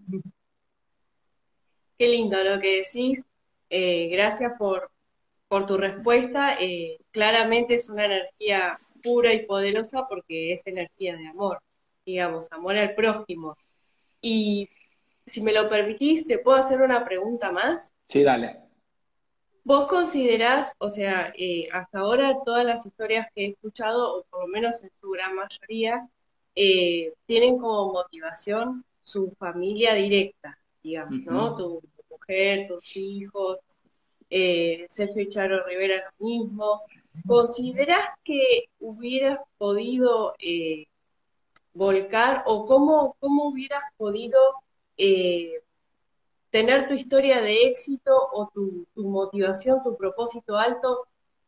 Qué lindo lo que decís. Gracias por tu respuesta. Claramente es una energía pura y poderosa porque es energía de amor, digamos, amor al prójimo. Y si me lo permitís, ¿te puedo hacer una pregunta más? Sí, dale. ¿Vos considerás, o sea, hasta ahora todas las historias que he escuchado, o por lo menos en su gran mayoría, tienen como motivación su familia directa, digamos, ¿no? Tu mujer, tus hijos, Sergio y Charo Rivera lo mismo. ¿Considerás que hubieras podido volcar o cómo hubieras podido tener tu historia de éxito o tu motivación, tu propósito alto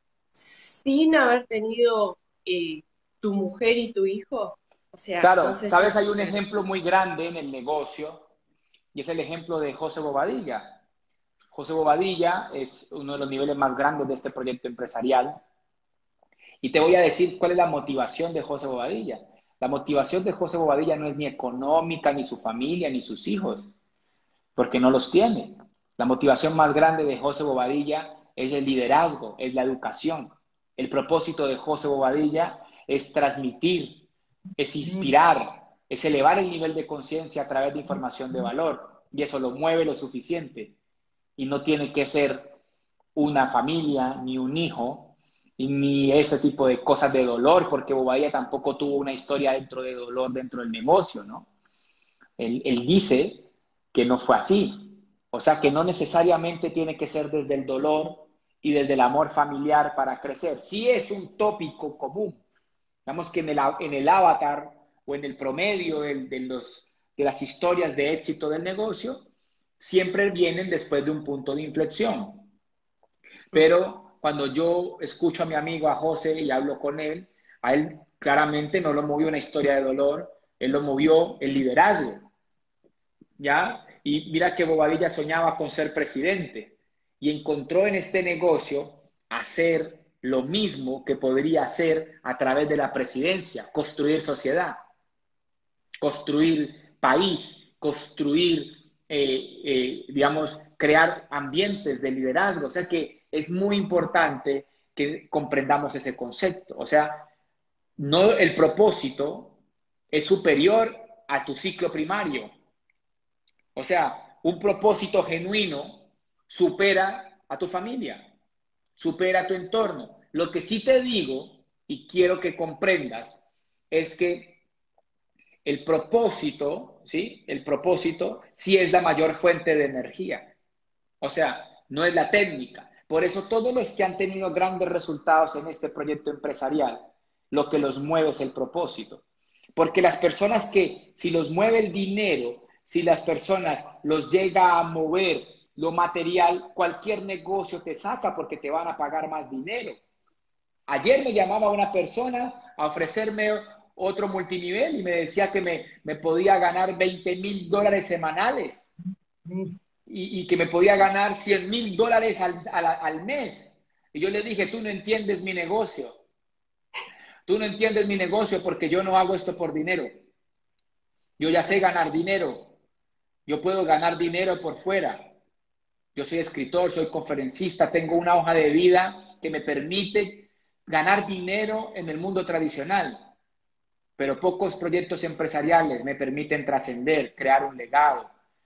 sin haber tenido tu mujer y tu hijo? O sea, claro, no sé sabes, si... hay un ejemplo muy grande en el negocio y es el ejemplo de José Bobadilla. José Bobadilla es uno de los niveles más grandes de este proyecto empresarial. Y te voy a decir cuál es la motivación de José Bobadilla. La motivación de José Bobadilla no es ni económica, ni su familia, ni sus hijos, porque no los tiene. La motivación más grande de José Bobadilla es el liderazgo, es la educación. El propósito de José Bobadilla es transmitir, es inspirar, es elevar el nivel de conciencia a través de información de valor. Y eso lo mueve lo suficiente. Y no tiene que ser una familia, ni un hijo, ni ese tipo de cosas de dolor, porque Bobadilla tampoco tuvo una historia dentro de dolor dentro del negocio, ¿no? Él dice que no fue así. O sea, que no necesariamente tiene que ser desde el dolor y desde el amor familiar para crecer. Sí es un tópico común. Digamos que en el avatar o en el promedio de las historias de éxito del negocio, siempre vienen después de un punto de inflexión. Pero cuando yo escucho a mi amigo, a José, y hablo con él, a él claramente no lo movió una historia de dolor, él lo movió el liderazgo, ¿ya? Y mira que Bobadilla soñaba con ser presidente y encontró en este negocio hacer lo mismo que podría hacer a través de la presidencia, construir sociedad, construir país, construir, digamos, crear ambientes de liderazgo. O sea que es muy importante que comprendamos ese concepto. O sea, no, el propósito es superior a tu ciclo primario. O sea, un propósito genuino supera a tu familia, supera a tu entorno. Lo que sí te digo, y quiero que comprendas, es que el propósito, ¿sí? El propósito sí es la mayor fuente de energía. O sea, no es la técnica. Por eso todos los que han tenido grandes resultados en este proyecto empresarial, lo que los mueve es el propósito. Porque las personas que, si los mueve el dinero, si las personas los llega a mover lo material, cualquier negocio te saca porque te van a pagar más dinero. Ayer me llamaba una persona a ofrecerme otro multinivel y me decía que me podía ganar $20,000 semanales y que me podía ganar $100,000 al mes. Y yo le dije, tú no entiendes mi negocio. Tú no entiendes mi negocio porque yo no hago esto por dinero. Yo ya sé ganar dinero. Yo puedo ganar dinero por fuera. Yo soy escritor, soy conferencista, tengo una hoja de vida que me permite ganar dinero en el mundo tradicional. Pero pocos proyectos empresariales me permiten trascender, crear un legado,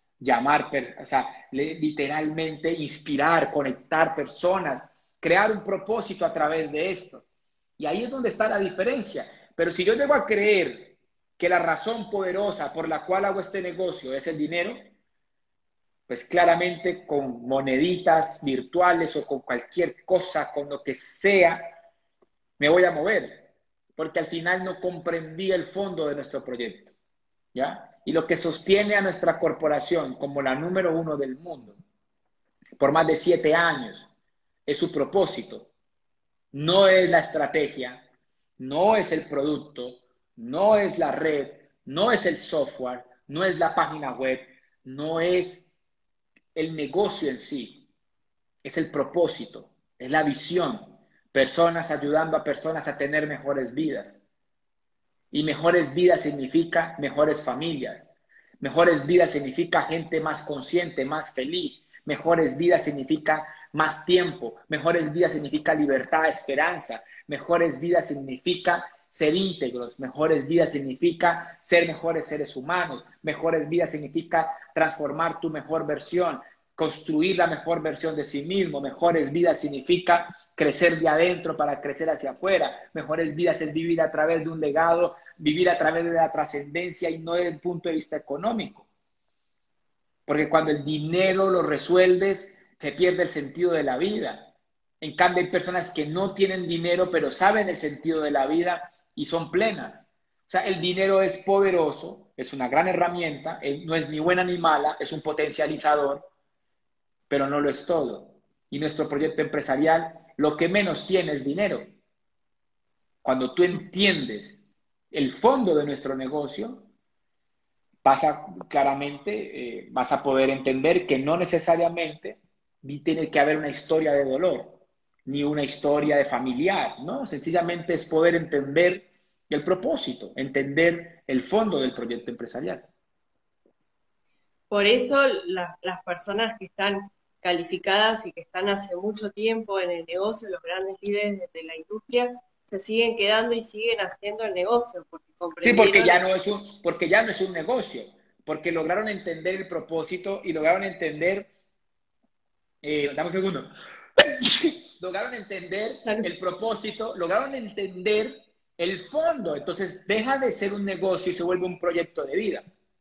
o sea, literalmente inspirar, conectar personas, crear un propósito a través de esto. Y ahí es donde está la diferencia. Pero si yo llego a creer que la razón poderosa por la cual hago este negocio es el dinero, pues claramente con moneditas virtuales o con cualquier cosa, con lo que sea, me voy a mover, porque al final no comprendí el fondo de nuestro proyecto, ¿ya? Y lo que sostiene a nuestra corporación como la número 1 del mundo por más de 7 años es su propósito, no es la estrategia, no es el producto, no es la red, no es el software, no es la página web, no es el negocio en sí, es el propósito, es la visión. Personas ayudando a personas a tener mejores vidas. Y mejores vidas significa mejores familias. Mejores vidas significa gente más consciente, más feliz. Mejores vidas significa más tiempo. Mejores vidas significa libertad, esperanza. Mejores vidas significa ser íntegros. Mejores vidas significa ser mejores seres humanos. Mejores vidas significa transformar tu mejor versión, construir la mejor versión de sí mismo. Mejores vidas significa crecer de adentro para crecer hacia afuera. Mejores vidas es vivir a través de un legado, vivir a través de la trascendencia y no desde el punto de vista económico. Porque cuando el dinero lo resuelves, te pierde el sentido de la vida. En cambio, hay personas que no tienen dinero, pero saben el sentido de la vida y son plenas. O sea, el dinero es poderoso, es una gran herramienta, no es ni buena ni mala, es un potencializador, pero no lo es todo. Y nuestro proyecto empresarial, lo que menos tiene es dinero. Cuando tú entiendes el fondo de nuestro negocio, vas a poder entender que no necesariamente tiene que haber una historia de dolor, ni una historia de familiar, ¿no? Sencillamente es poder entender el propósito, entender el fondo del proyecto empresarial. Por eso las personas que están calificadas y que están hace mucho tiempo en el negocio, los grandes líderes de la industria, se siguen quedando y siguen haciendo el negocio. Sí, porque ya no es un negocio, porque lograron entender el propósito y lograron entender, dame un segundo, lograron entender el propósito, lograron entender el fondo, entonces deja de ser un negocio y se vuelve un proyecto de vida.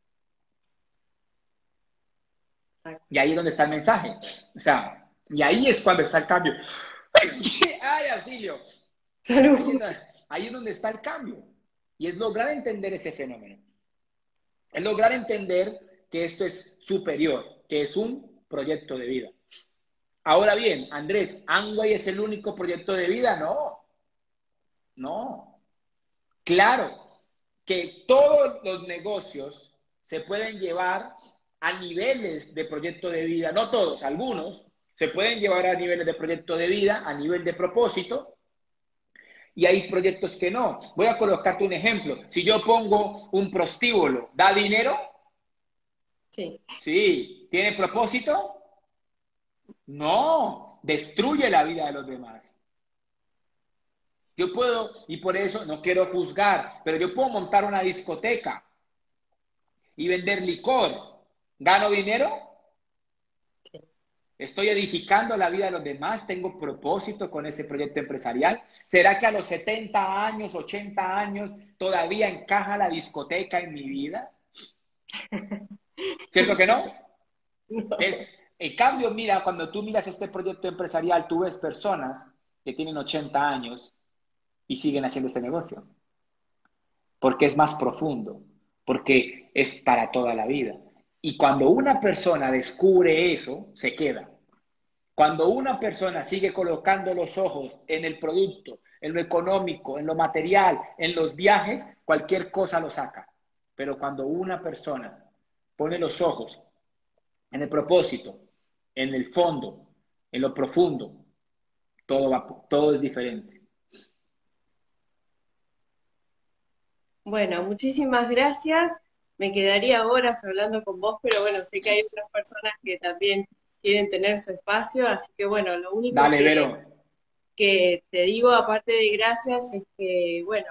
Y ahí es donde está el mensaje. O sea, y ahí es cuando está el cambio. ¡Ay, auxilio! Salud. Ahí es donde está el cambio. Y es lograr entender ese fenómeno. Es lograr entender que esto es superior, que es un proyecto de vida. Ahora bien, Andrés, ¿Amway es el único proyecto de vida? No. No. Claro que todos los negocios se pueden llevar a niveles de proyecto de vida, no todos, algunos se pueden llevar a niveles de proyecto de vida, a nivel de propósito, y hay proyectos que no. Voy a colocarte un ejemplo. Si yo pongo un prostíbulo, ¿da dinero? Sí. Sí. ¿Tiene propósito? No. Destruye la vida de los demás. Yo puedo, y por eso no quiero juzgar, pero yo puedo montar una discoteca y vender licor. ¿Gano dinero? Sí. ¿Estoy edificando la vida de los demás? ¿Tengo propósito con ese proyecto empresarial? ¿Será que a los 70 años, 80 años, todavía encaja la discoteca en mi vida? ¿Cierto que no? No. En cambio, mira, cuando tú miras este proyecto empresarial, tú ves personas que tienen 80 años y siguen haciendo este negocio. Porque es más profundo, porque es para toda la vida. Y cuando una persona descubre eso, se queda. Cuando una persona sigue colocando los ojos en el producto, en lo económico, en lo material, en los viajes, cualquier cosa lo saca. Pero cuando una persona pone los ojos en el propósito, en el fondo, en lo profundo, todo es diferente. Bueno, muchísimas gracias. Me quedaría horas hablando con vos, pero bueno, sé que hay otras personas que también quieren tener su espacio, así que bueno, lo único Dale, Vero. que te digo, aparte de gracias, es que, bueno,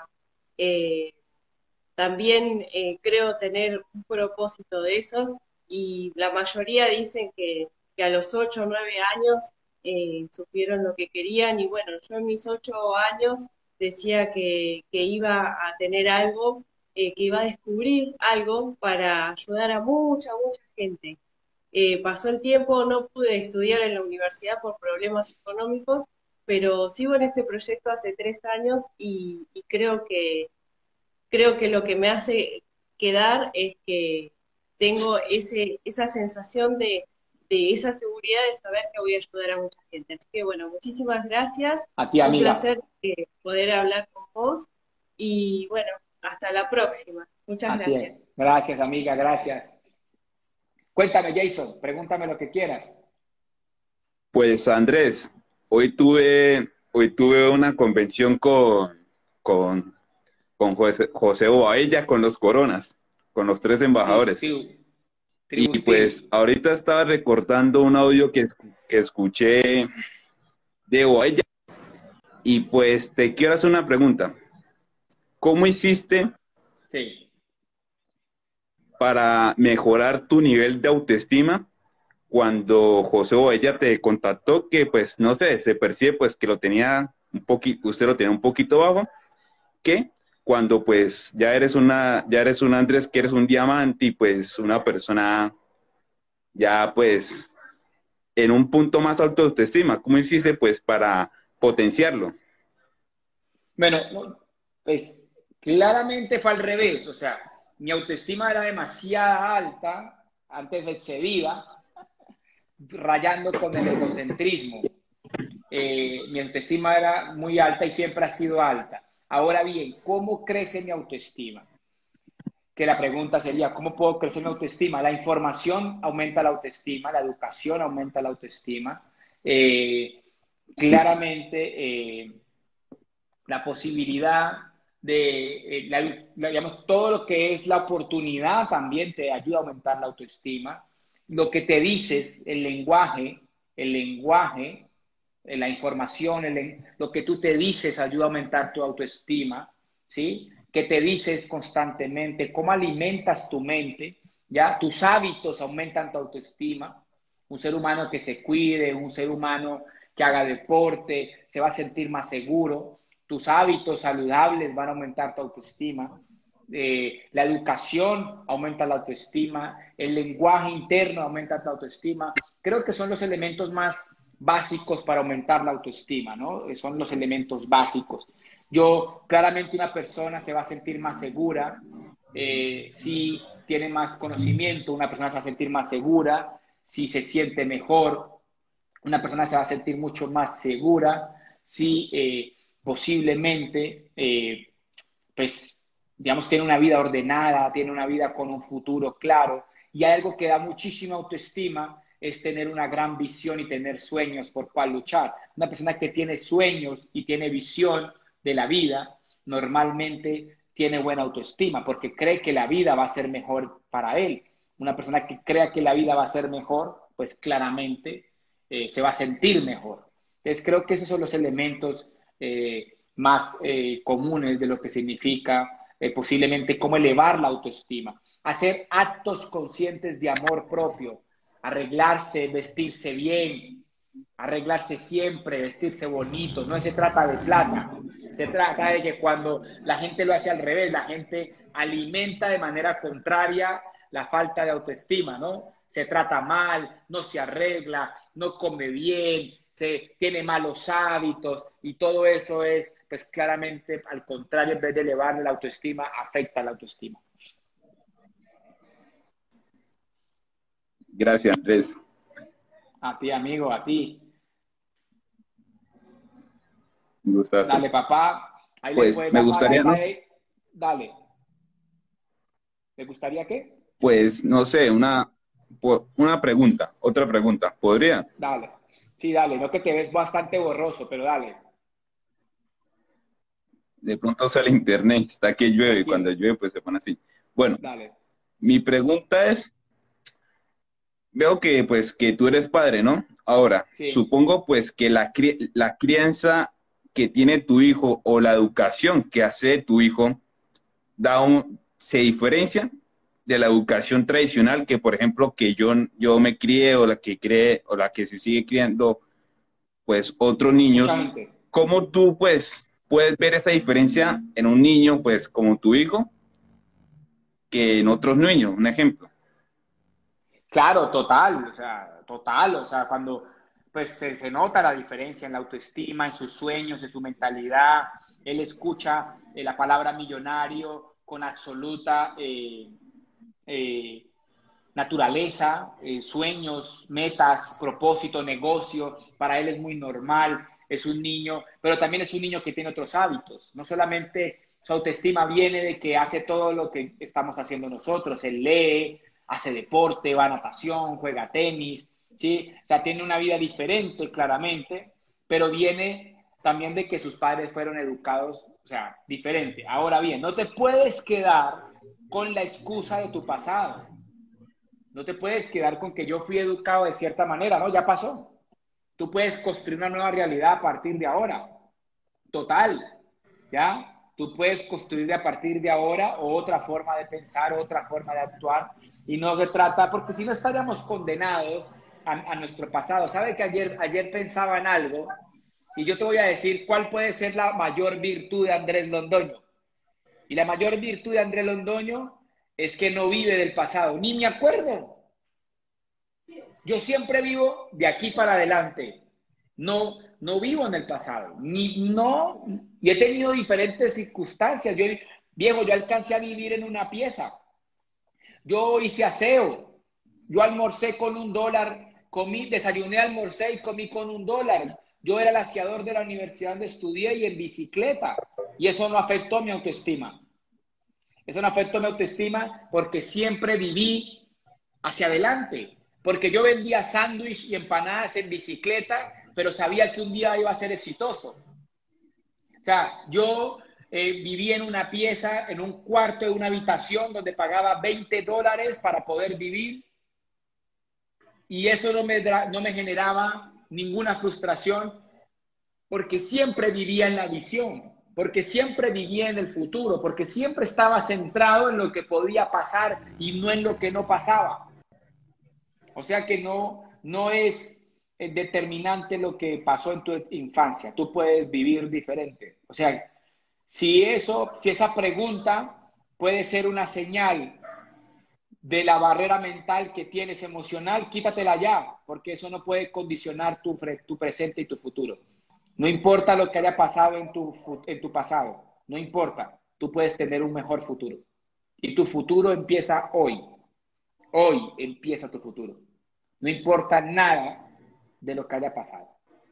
también creo tener un propósito de esos y la mayoría dicen que a los 8 o 9 años supieron lo que querían y bueno, yo en mis 8 años decía que iba a tener algo, que iba a descubrir algo para ayudar a mucha gente. pasó el tiempo, no pude estudiar en la universidad por problemas económicos, pero sigo en este proyecto hace 3 años y creo que lo que me hace quedar es que tengo esa sensación de esa seguridad de saber que voy a ayudar a mucha gente. Así que bueno, muchísimas gracias. A ti, Un amiga. placer poder hablar con vos y bueno, hasta la próxima. Muchas A ti. gracias. Gracias, amiga, gracias. Cuéntame, Jason, pregúntame lo que quieras. Pues Andrés, hoy tuve una convención con, con José Bobadilla, con los Coronas, con los tres Sí, embajadores. Y Tribus Team. pues ahorita estaba recordando un audio que escuché de Bobadilla y pues te quiero hacer una pregunta. ¿Cómo hiciste Sí. para mejorar tu nivel de autoestima cuando José Bobadilla te contactó, que pues no sé, se percibe pues que lo tenía usted lo tenía un poquito bajo, que cuando pues ya eres un Andrés, que eres un diamante y pues una persona ya pues en un punto más alto de autoestima? ¿Cómo hiciste pues para potenciarlo? Bueno, pues claramente fue al revés, o sea, mi autoestima era demasiado alta, antes excedida, rayando con el egocentrismo. Mi autoestima era muy alta y siempre ha sido alta. Ahora bien, ¿cómo crece mi autoestima? Que la pregunta sería, ¿cómo puedo crecer mi autoestima? La información aumenta la autoestima, la educación aumenta la autoestima. Claramente, la posibilidad de, digamos, todo lo que es la oportunidad también te ayuda a aumentar la autoestima. Lo que te dices, el lenguaje, la información, lo que tú te dices ayuda a aumentar tu autoestima, ¿sí? Que te dices constantemente, cómo alimentas tu mente, ¿ya? Tus hábitos aumentan tu autoestima. Un ser humano que se cuide, un ser humano que haga deporte, se va a sentir más seguro. Tus hábitos saludables van a aumentar tu autoestima. La educación aumenta la autoestima, el lenguaje interno aumenta tu autoestima. Creo que son los elementos más básicos para aumentar la autoestima, ¿no? Son los elementos básicos. Claramente una persona se va a sentir más segura si tiene más conocimiento, una persona se va a sentir más segura si se siente mejor, una persona se va a sentir mucho más segura si posiblemente, pues, digamos, tiene una vida ordenada, tiene una vida con un futuro claro. Y hay algo que da muchísima autoestima, es tener una gran visión y tener sueños por cuál luchar. Una persona que tiene sueños y tiene visión de la vida, normalmente tiene buena autoestima porque cree que la vida va a ser mejor para él. Una persona que crea que la vida va a ser mejor, pues claramente se va a sentir mejor. Entonces creo que esos son los elementos más comunes de lo que significa posiblemente cómo elevar la autoestima. Hacer actos conscientes de amor propio, arreglarse, vestirse bien, arreglarse siempre, vestirse bonito. No se trata de plata, se trata de que cuando la gente lo hace al revés, la gente alimenta de manera contraria la falta de autoestima, ¿no? Se trata mal, no se arregla, no come bien, tiene malos hábitos y todo eso es, pues claramente al contrario, en vez de elevar la autoestima, afecta la autoestima. Gracias, Andrés. A ti, amigo, a ti. Un gustazo. Dale, papá. Ahí pues le me gustaría, no, Dale. ¿Le gustaría qué? pues no sé, una pregunta, otra pregunta, ¿podría? Dale. Sí, dale. No, que te ves bastante borroso, pero dale. De pronto sale internet, está que llueve, y Tranquilo. cuando llueve pues se pone así. Bueno, Dale. mi pregunta es, veo que pues que tú eres padre, ¿no? Ahora, Sí. supongo pues que la crianza que tiene tu hijo o la educación que hace tu hijo se diferencia de la educación tradicional que, por ejemplo, que yo me crié o la que cree o la que se sigue criando pues otros niños. Mucha gente. ¿Cómo tú pues puedes ver esa diferencia en un niño pues como tu hijo que en otros niños? Un ejemplo. Claro, total, o sea, cuando pues se nota la diferencia en la autoestima, en sus sueños, en su mentalidad, él escucha la palabra millonario con absoluta eh, naturaleza, sueños, metas, propósito, negocio, para él es muy normal, es un niño, pero también es un niño que tiene otros hábitos, no solamente su autoestima viene de que hace todo lo que estamos haciendo nosotros, él lee, hace deporte, va a natación, juega tenis, ¿sí? O sea, tiene una vida diferente, claramente, pero viene también de que sus padres fueron educados, o sea, diferente. Ahora bien, no te puedes quedar con la excusa de tu pasado. No te puedes quedar con que yo fui educado de cierta manera, ¿no? Ya pasó. Tú puedes construir una nueva realidad a partir de ahora. Total, ¿ya? Tú puedes construir a partir de ahora otra forma de pensar, otra forma de actuar. Y no se trata, porque si no estaríamos condenados a nuestro pasado. ¿Sabe que ayer pensaba en algo? Y yo te voy a decir cuál puede ser la mayor virtud de Andrés Londoño. Y la mayor virtud de Andrés Londoño es que no vive del pasado, ni me acuerdo. Yo siempre vivo de aquí para adelante. No vivo en el pasado. Y he tenido diferentes circunstancias. Viejo, yo alcancé a vivir en una pieza. Yo hice aseo. Yo almorcé con $1. Desayuné, almorcé y comí con $1. Yo era el aseador de la universidad donde estudié y en bicicleta. Y eso no afectó mi autoestima. Eso no afectó mi autoestima porque siempre viví hacia adelante. Porque yo vendía sándwich y empanadas en bicicleta, pero sabía que un día iba a ser exitoso. O sea, yo vivía en una pieza, en un cuarto de una habitación donde pagaba $20 para poder vivir. Y eso no me generaba ninguna frustración porque siempre vivía en la visión, porque siempre vivía en el futuro, porque siempre estaba centrado en lo que podía pasar y no en lo que no pasaba. O sea que no es determinante lo que pasó en tu infancia. Tú puedes vivir diferente. O sea, si esa pregunta puede ser una señal de la barrera mental que tienes emocional, quítatela ya, porque eso no puede condicionar tu presente y tu futuro. No importa lo que haya pasado en tu pasado, no importa. Tú puedes tener un mejor futuro. Y tu futuro empieza hoy. Hoy empieza tu futuro. No importa nada de lo que haya pasado.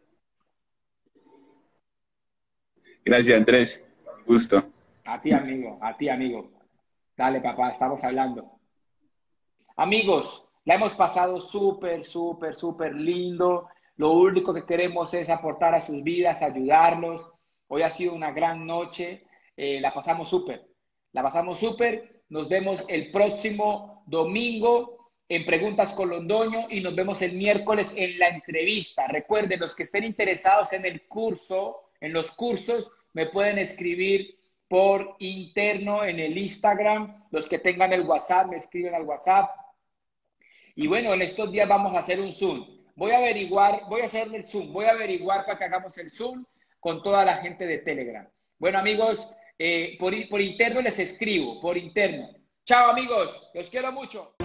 Gracias, Andrés. Gusto. A ti, amigo. A ti, amigo. Dale, papá, estamos hablando. Amigos, la hemos pasado súper, súper, súper lindo. Lo único que queremos es aportar a sus vidas, ayudarlos. Hoy ha sido una gran noche. La pasamos súper. La pasamos súper. Nos vemos el próximo domingo en Preguntas con Londoño y nos vemos el miércoles en la entrevista. Recuerden, los que estén interesados en el curso, en los cursos, me pueden escribir por interno en el Instagram. Los que tengan el WhatsApp, me escriben al WhatsApp. Y bueno, en estos días vamos a hacer un Zoom. Voy a hacer el Zoom, voy a averiguar para que hagamos el Zoom con toda la gente de Telegram. Bueno, amigos, por interno les escribo, por interno. Chao, amigos, los quiero mucho.